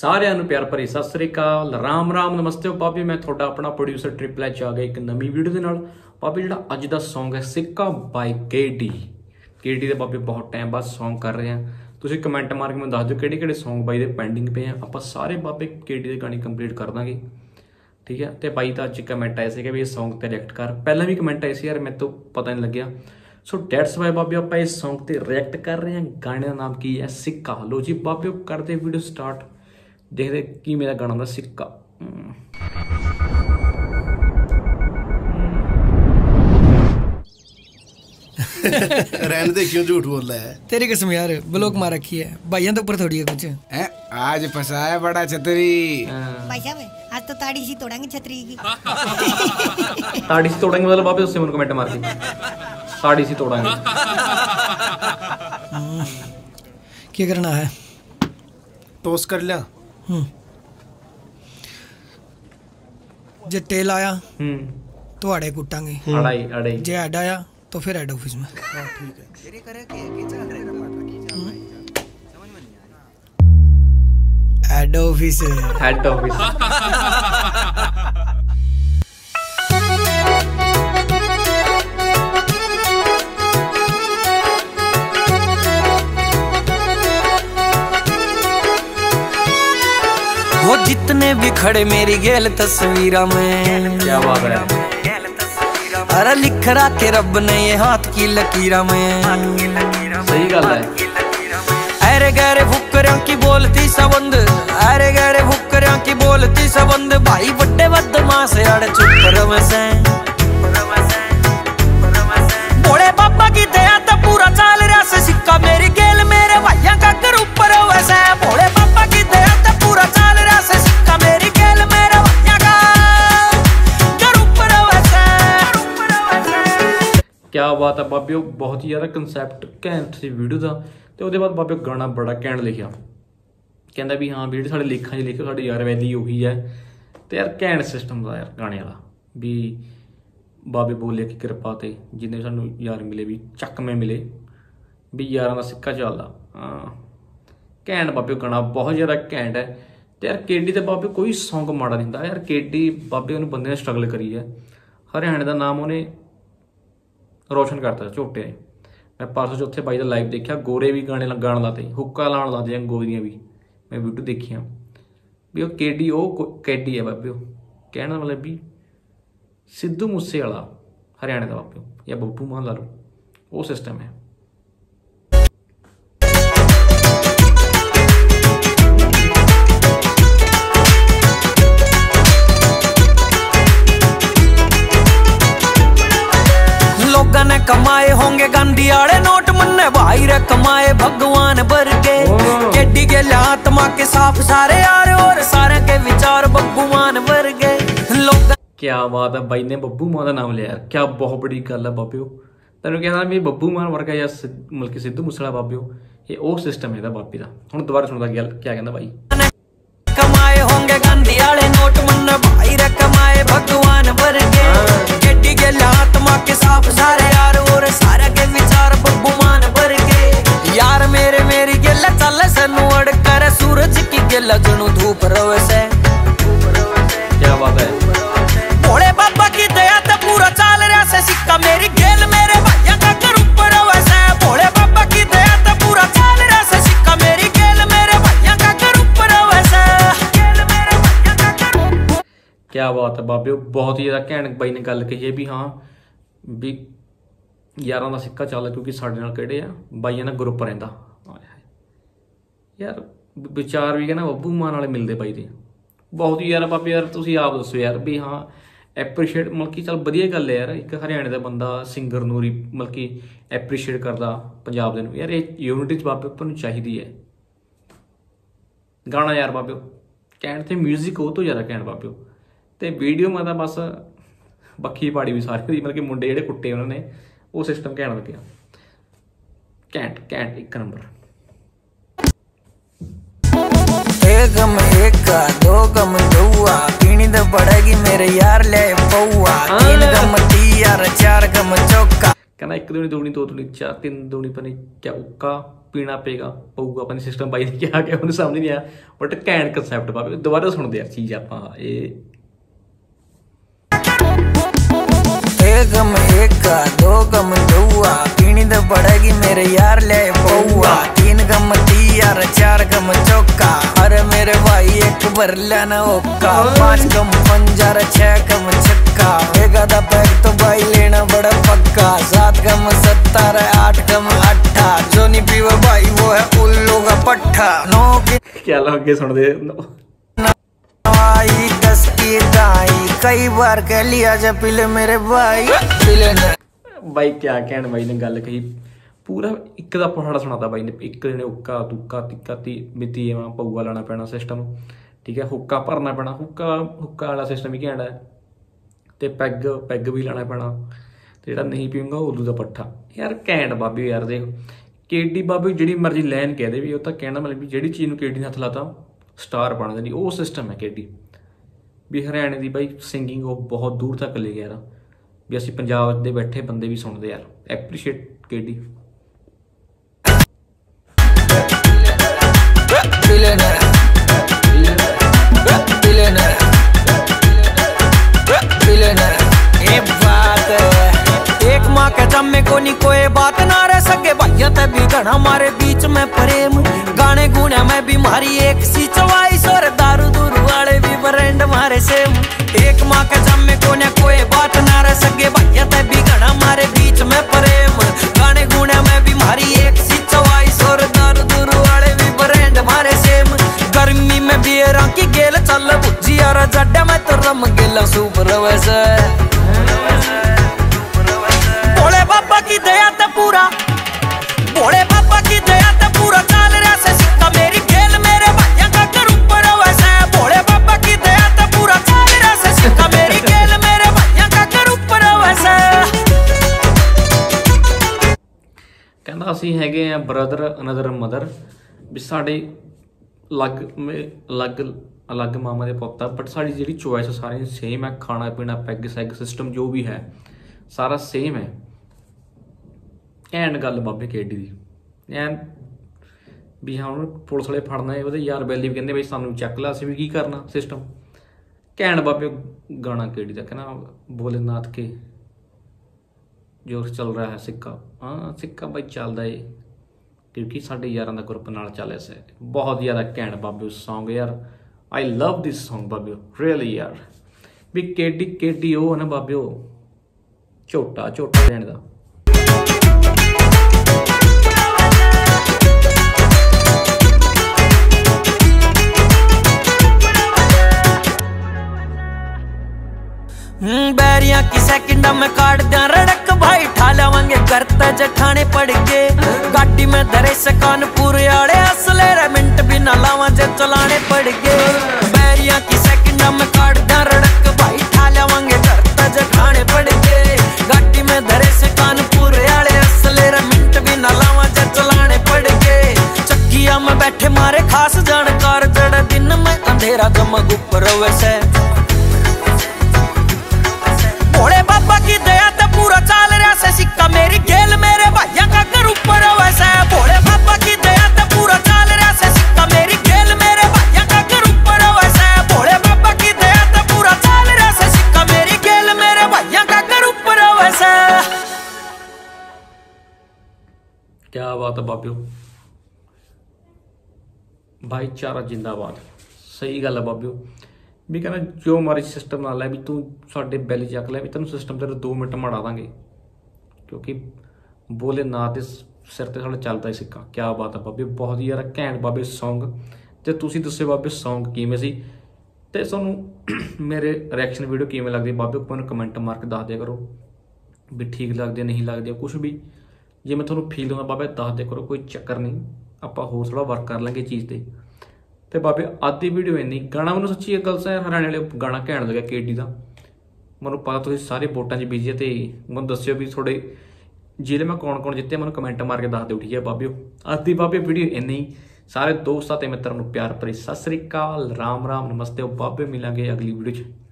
सारिਆਂ ਨੂੰ प्यार भरी सत श्री अकाल राम राम नमस्ते पापी मैं थोड़ा अपना प्रोड्यूसर ट्रिपल एच आ गया एक नवी वीडियो के नाल पापी जो अज का सॉन्ग है सिक्का बाय केडी दे पापी बहुत टाइम बाद सॉन्ग कर रहे हैं तुसीं कमेंट मार के मैं दस दो किहड़े सॉन्ग बाई दे पेंडिंग पे हैं आप सारे पापे केडी के गाने कंप्लीट कर देंगे ठीक है। तो बाई का अज कमेंट आए थे भी इस सॉन्ग पर रिएक्ट कर पहले भी कमेंट आए थे यार मेरे तो पता नहीं लग्या सो डेट्स वाई बाबे आप इस सॉन्ग पर रिएक्ट कर रहे हैं। गाने का नाम की है सिक्का। लो जी बाबे करते वीडियो स्टार्ट देखते की मेरा गाना था सिक्का। रहने दे क्यों झूठ बोल रहा है तेरी कसम यार ब्लॉक मार रखी है भाइयों तो ऊपर थोड़ी है कुछ है? आज फंसाया बड़ा छतरी भाई साहब आज तो ताड़ी सी तोड़ेंगे छतरी की। ताड़ी सी तोड़ेंगे मतलब वापस उससे कमेंट मार के ताड़ी सी तोड़ेंगे क्या करना है टोस कर लिया जे टेल आया तो आड़े कुटांगे अड़ाई अड़ाई जे हेड आया तो फिर हेड ऑफिस में ठीक है हेड ऑफिस हेड ऑफिस वो जितने भी खड़े मेरी गेल तस्वीरा में क्या बात है अरे लिख रखे रब ने ये हाथ की लकीरा में सही गल है। अरे गहरे फुकरियां की बोलती सबंद अरे गहरे फुकरियां की बोलती सबंद भाई बड़े बदमाश यार चुप रवे से भोले बाबा की दया तो पूरा चाल रहा से सिक्का मेरी गेल मेरे भाइयों का घर ऊपर वैसे भोले बाबा की दया तो पूरा चाल रहा से सिक्का मेरी गेल मेरे भाइयों का घर ऊपर वैसे। क्या बात है बाबे बहुत ही ज्यादा कंसैप्ट घैंट सी वीडियो था तो उसके बाद बाबे गाना बड़ा घैंट लिखा कहता भी हाँ भी साढ़े लेखा लिखे साढ़े यार वैली उही है तो यार घैंट सिस्टम था यार गाने वाला भी बाबे बोले कि कृपा ते जिन्हें सानू यार मिले भी चक में मिले भी यारां दा सिक्का चलदा। हाँ घैंट बाबे गाना बहुत ज़्यादा घैंट है तो यार केडी ते बाबे कोई सॉन्ग माड़ा नहीं हुंदा यार केडी बाबे उन्हें बंदे ने स्ट्रगल करी है हरियाणे का नाम उन्हें रोशन करता झोटे ने। मैं परसों चौथे बाई का लाइव देखा गोरे भी गाने गाण लाते हुक्का लाण लाते गोरियां भी मैं वीडियो देखिया भी वो केडी कैडी है बाबे कहना मतलब भी सिद्धू मूसे वाला हरियाणे का बाबे या बब्बू मान ला लो वो सिस्टम है। लोगों ने कमाए होंगे गांधी आड़े नोट मन्ने भाई रे कमाए भगवान भर के केडी के आत्मा के साफ सारे यार और सारे के विचार भगवान भर गए लोग। क्या बात है भाई ने बब्बू मान का नाम लिया यार क्या बहुत बड़ी गल है बाबे तेन कहना भी बब्बू मान वर्गा या मतलब सिद्धू मूसेवाला बाबे ये वो सिस्टम है बाबे का। हुण दोबारा सुनदा क्या कहना भाई कमाए होंगे गांधी आड़े नोट मन्ने भाई रे कमाए भगवान भर के केडी के आत्मा के साफ सारे यार और सारे के विचार भगवान भर के यार मेरे मेरी गेला चल सनु अड़ कर सूरज की गेला जणु धूप रवे से। क्या बात है भोले बाबा की दया तो पूरा चाल रहा से सिक्का मेरी गेल मेरे भाइयों का घर ऊपर वैसे भोले बाबा की दया तो पूरा चाल रहा से सिक्का मेरी गेल मेरे भाइयों का घर ऊपर वैसे गेल मेरे भाइयों का घर। क्या बात है बाबे बहुत ही ज्यादा घैंट बाई ने गल कही है भी हाँ भी यारां दा सिक्का चलदा क्योंकि साडे नाल किहड़े आ बाईयां दा ग्रुप रहिंदा यार विचार भी कहना बब्बू मान वाले मिलते बाई दे बहुत ही यार बाबे यार तुसीं आप दसो यार भी हाँ एप्रीशिएट मतलब कि चल वधिया गल है यार एक हरियाणे का बंदा सिंगर नूं मतलब कि एप्रीशिएट करता पंजाब दे नूं यार ये यूनिटी बाबे उपर चाहिए है गाना यार बाबे घैंट ते म्यूजिक वो तो ज़्यादा घैंट बाबे तो वीडियो में बस बखी पाड़ी भी सारे मतलब कि मुंडे जिहड़े कुट्टे उन्होंने वो सिस्टम घैंट लग्या घैंट घैंट एक नंबर। गम एक दो गम दुआ पीनी तो पड़ेगी मेरे यार ले पौआ तीन गम तीन यार चार गम चौका कहना 1 दूनी 2 दूनी 2 दूनी 4 3 दूनी पता नहीं क्या उक्का पीना पेगा पऊगा अपनी सिस्टम बाई ने क्या गया उन्हें समझ नहीं आया बट घैंट कंसैप्ट बाबे दोबारा सुनते यार चीज आप ये गम एक का 2 गम 2 पीनी तो पड़ेगी मेरे यार ले पौआ 3 गम 3 4 गम चौका अरे मेरे भाई एक भर लेना ओका 5 गम 5 6 गम छक्का एक आधा पैक तो भाई लेना बड़ा पक्का 7 गम 17 8 गम 8 जो नहीं पीवा भाई वो है उल्लू का पट्टा 9 क्या लगे सुन दे 10 की दाई कई बार कह लिया जा पिले मेरे भाई पिले ना भाई क्या कहण भाई ने गल कही पूरा एक दा पहाड़ा सुनाता भाई ने एक ने हुक्का तुक्का तिक्का ती मिती एवं पऊआ लाना पैना सिस्टम ठीक है हुक्का भरना पैना हुक्का हुक्का वाला सिस्टम ही कहना है ते पैग पैग भी लाना पैना ते जेड़ा नहीं पीऊंगा उदू दा पट्ठा यार घैंट बाबी यार देख केडी बाबी जिहड़ी मर्जी लैन कह दे भी वो तां कहना मतलब भी जिहड़ी चीज़ नूं केडी ने हत्थ लाता स्टार बन जाती वो सिस्टम है केडी भी हरियाणे की भाई सिंगिंग वो बहुत दूर तक ले गया भी असीं पंजाब दे बैठे बंदे भी सुनते यार एप्रीशिएट केडी एक माँ के जम्मे को नहीं कोई बात ना रह सके भैया ते भी घना हमारे बीच में प्रेम गाने गुने में भी मारी एक सी चवाइस और दारू दूरू वाले भी ब्रांड मारे सेम एक माँ के जम्मे को ने कोई बात ना रह सके भैया ते भी घना हमारे बीच में प्रेम गाने गुने में भी मारी एक सी चवाइस और दारू दूरू वाले भी ब्रांड मारे सेम गर्मी में बियरा की गेल चल बुझी और जड्डा में तो रम गेला सुपर वैसे भोले बाबा की दया ते पूरा भोले बाबा की दया ते पूरा चाल रहा से सिक्का मेरी खेल मेरे भाइयों का कर ऊपर वैसे भोले बाबा की दया ते पूरा चाल रहा से सिक्का मेरी खेल मेरे भाइयों का कर ऊपर वैसे कहना असीं हैगे आ ब्रदर अनदर मदर भी साडे अलग मामा दे पुत्त बट साडी जिहड़ी चॉइस सारी सेम है खाना पीना पैग सैग सिस्टम जो भी है सारा सेम है घैंट गल बाबे केडी दी एन भी हाँ पुलिस वाले फड़ना है वो यार बैली भी कहते भाई सानू चक ला असीं भी की करना सिस्टम घैंट बाबे गाना केडी दा कहना भोलेनाथ के जो चल रहा है सिक्का हाँ सिक्का भाई चलता है क्योंकि साढ़े यारां दा ग्रुप नाल चले से बहुत ज़्यादा घैंट बाबे सॉन्ग यार आई लव दिस सॉन्ग बाबे रियली यार भी केडी वो है ना बाबे झोटा झोटा देने का बैरिया की सेकंड में काट दिया रड़क भाई ठा लावांगे करता जठाने पड़ के गाड़ी में धरे से कानपुर आड़े असले रे मिनट भी ना लावा जे चलाने पड़ गए बैरिया की सेकंड में काट दिया रड़क भाई ठा लावांगे करता जठाने पड़ के गाड़ी में धरे से कानपुर आड़े असले रे मिनट भी ना लावा जे चलाने पड़ गए चक्किया में बैठे मारे खास जानकार जड़ दिन में अंधेरा गमग ऊपर वैसे भोले बाबा की दया ते पूरा चाल रहा से सिक्का मेरी खेल मेरे भाइयों का कर ऊपर वैसे भोले बाबा की दया ते पूरा चाल रहा से सिक्का मेरी खेल मेरे भाइयों का कर ऊपर वैसे भोले बाबा की दया ते पूरा चाल रहा से सिक्का मेरी खेल मेरे भाइयों का कर ऊपर वैसे क्या बात है बाबियो भाईचारा जिंदाबाद सही गल है बाबियो भी कहना जो हमारे सिस्टम नाल है भी तू साडे बैल चक लै भी तेन सिस्टम तेरे 2 मिनट मड़ा देंगे क्योंकि भोलेनाथ के सिर ते साढ़ा चलता है सिक्का क्या बात है बाबे बहुत ही यार घैंट बाबे सॉन्ग ते तुसीं दस्सिओ बाबे सॉन्ग किवें सी ते तुहानूं मेरे रिएक्शन वीडियो किवें लगदी बाबे मैनूं कमेंट मार के दस दिया करो भी ठीक लगदे नहीं लगदे कुछ भी जे मैं तुहानूं फील होंदा बाबे दस दिया करो कोई चक्कर नहीं आपां होर थोड़ा वर्क कर लांगे चीज़ ते ते बाबे आधी वीडियो इन्नी गाना मैनूं सच्ची एक गल सर हरियाणे वाले गाना घैंट लग्या केडी दा मैनूं पता तुसीं सारे वोटां च बिजी ते मैनूं दस्सिओ भी थोड़े जिले में कौन जित्ते मैनूं कमेंट मार के दस दिओ ठीक है बाबिओ आधी बाबे वीडियो इन्नी सारे दोस्तां ते मित्रां नूं प्यार भरी सत श्री अकाल राम राम नमस्ते बाबे मिलांगे अगली वीडियो च।